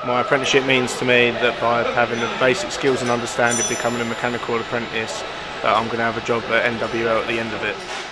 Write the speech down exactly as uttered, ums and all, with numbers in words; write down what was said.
My apprenticeship means to me that by having the basic skills and understanding, becoming a mechanical apprentice, that I'm going to have a job at N W L at the end of it.